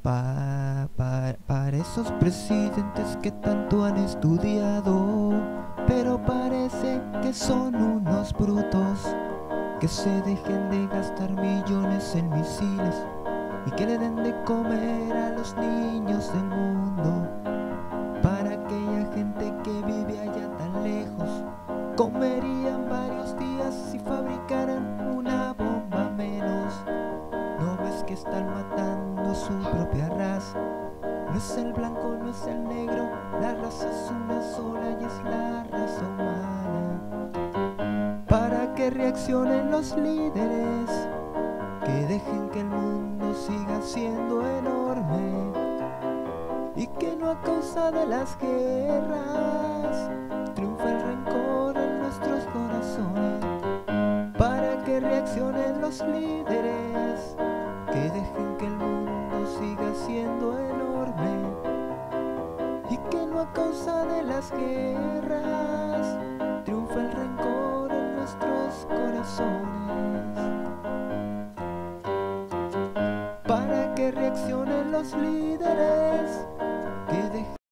Para esos presidentes que tanto han estudiado, pero parece que son unos brutos, que se dejen de gastar millones en misiles y que le den de comer a los niños del mundo. Para aquella gente que vive allá tan lejos, comerían varios días si fabricaran una bomba menos. ¿No ves que están matando a su propia raza? No es el blanco, no es el negro, la raza es una sola y es la raza humana. Para que reaccionen los líderes, que dejen que el mundo siga siendo enorme y que no a causa de las guerras triunfa el rencor en nuestros corazones. Para que reaccionen los líderes, que dejen que el mundo siga siendo enorme y que no a causa de las guerras triunfa el rencor en nuestros corazones. Para que reaccionen los líderes,